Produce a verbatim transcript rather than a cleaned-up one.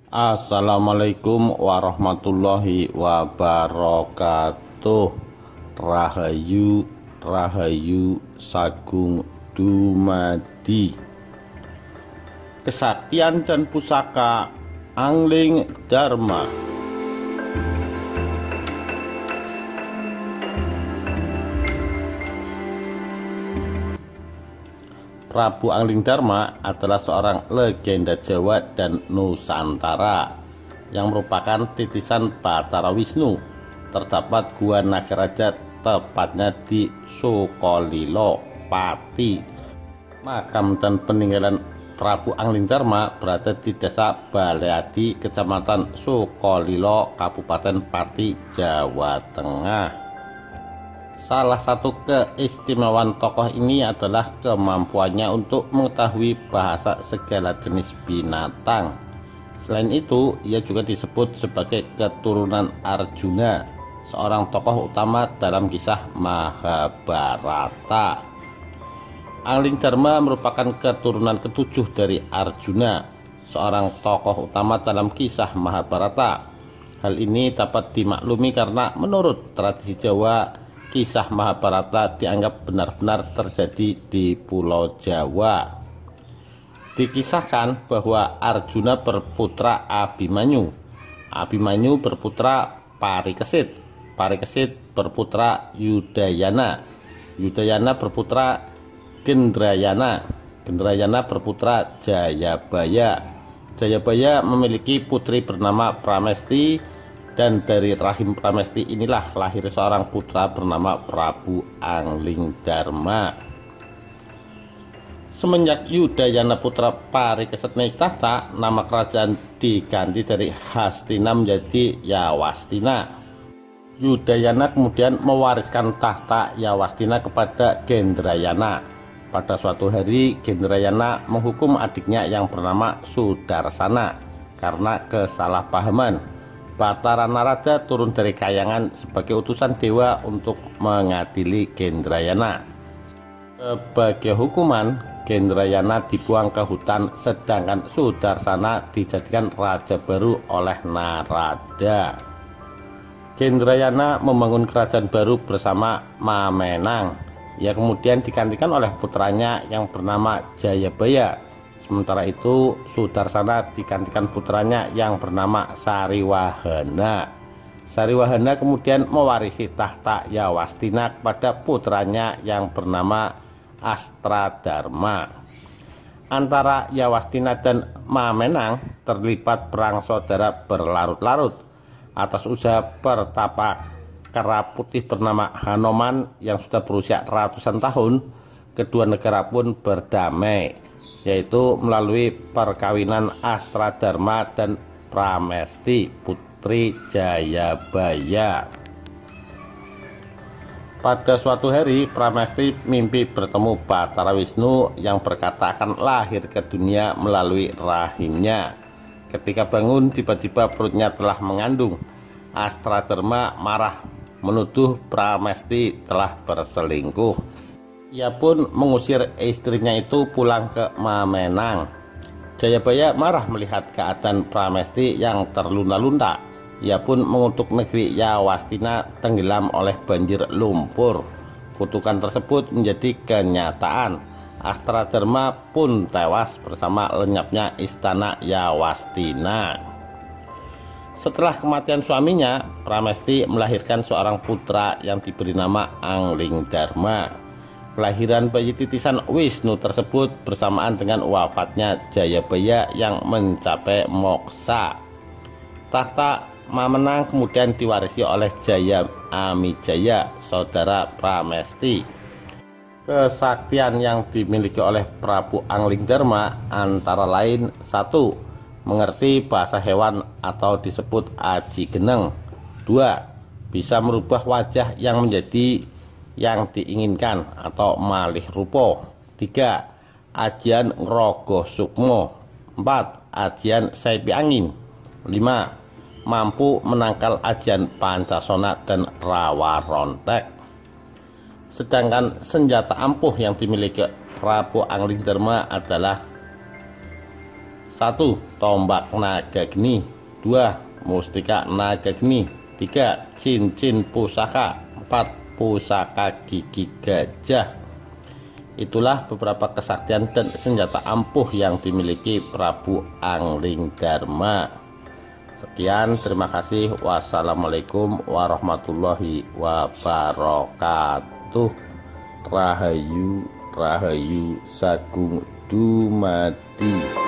Assalamualaikum warahmatullahi wabarakatuh. Rahayu Rahayu Sagung Dumadi. Kesaktian dan pusaka Angling Dharma. Prabu Angling Dharma adalah seorang legenda Jawa dan Nusantara yang merupakan titisan Batara Wisnu. Terdapat Gua Nagaraja tepatnya di Sukolilo, Pati. Makam dan peninggalan Prabu Angling Dharma berada di Desa Baleadi, Kecamatan Sukolilo, Kabupaten Pati, Jawa Tengah. Salah satu keistimewaan tokoh ini adalah kemampuannya untuk mengetahui bahasa segala jenis binatang. Selain itu, ia juga disebut sebagai keturunan Arjuna, seorang tokoh utama dalam kisah Mahabharata. Angling Dharma merupakan keturunan ketujuh dari Arjuna, seorang tokoh utama dalam kisah Mahabharata. Hal ini dapat dimaklumi karena menurut tradisi Jawa, kisah Mahabharata dianggap benar-benar terjadi di Pulau Jawa. Dikisahkan bahwa Arjuna berputra Abimanyu, Abimanyu berputra Parikesit, Parikesit berputra Yudayana, Yudayana berputra Gendrayana, Gendrayana berputra Jayabaya, Jayabaya memiliki putri bernama Pramesti. Dan dari rahim Pramesti inilah lahir seorang putra bernama Prabu Angling Dharma. Semenjak Yudayana putra Parikesit naik tahta, nama kerajaan diganti dari Hastina menjadi Yawastina. Yudayana kemudian mewariskan tahta Yawastina kepada Gendrayana. Pada suatu hari, Gendrayana menghukum adiknya yang bernama Sudarsana karena kesalahpahaman. Batara Narada turun dari kayangan sebagai utusan dewa untuk mengadili Gendrayana. Sebagai hukuman, Gendrayana dibuang ke hutan, sedangkan Sudarsana dijadikan raja baru oleh Narada. Gendrayana membangun kerajaan baru bersama Mamenang. Ia kemudian digantikan oleh putranya yang bernama Jayabaya. Sementara itu, Sudarsana digantikan putranya yang bernama Sariwahana. Sariwahana kemudian mewarisi tahta Yawastina kepada putranya yang bernama Astradharma. Antara Yawastina dan Mamenang terlibat perang saudara berlarut-larut atas usaha pertapa kera putih bernama Hanoman yang sudah berusia ratusan tahun. Kedua negara pun berdamai, yaitu melalui perkawinan Astradharma dan Pramesti, putri Jayabaya. Pada suatu hari, Pramesti mimpi bertemu Batara Wisnu yang berkata akan lahir ke dunia melalui rahimnya. Ketika bangun, tiba-tiba perutnya telah mengandung. Astradharma marah menuduh Pramesti telah berselingkuh. Ia pun mengusir istrinya itu pulang ke Mamenang. Jayabaya marah melihat keadaan Pramesti yang terlunta-lunta. Ia pun mengutuk negeri Yawastina tenggelam oleh banjir lumpur. Kutukan tersebut menjadi kenyataan. Astradharma pun tewas bersama lenyapnya istana Yawastina. Setelah kematian suaminya, Pramesti melahirkan seorang putra yang diberi nama Angling Dharma. Kelahiran bayi titisan Wisnu tersebut bersamaan dengan wafatnya Jayabaya yang mencapai moksa. Tahta Mamenang kemudian diwarisi oleh Jaya Amijaya, saudara Pramesti. Kesaktian yang dimiliki oleh Prabu Angling Dharma antara lain: satu. Mengerti bahasa hewan atau disebut aji geneng. Dua. Bisa merubah wajah yang menjadi yang diinginkan atau malih rupo. Tiga. Ajian ngrogoh sukmo. Empat. Ajian saipi angin. Lima. Mampu menangkal ajian pancasona dan rawa rontek. Sedangkan senjata ampuh yang dimiliki Prabu Angling Dharma adalah satu. Tombak naga geni. Dua. Mustika naga geni. Tiga. Cincin pusaka. Empat. Pusaka gigi gajah. Itulah beberapa kesaktian dan senjata ampuh yang dimiliki Prabu Anglingdarma. Sekian, terima kasih. Wassalamualaikum warahmatullahi wabarakatuh. Rahayu Rahayu Sagung Dumadi.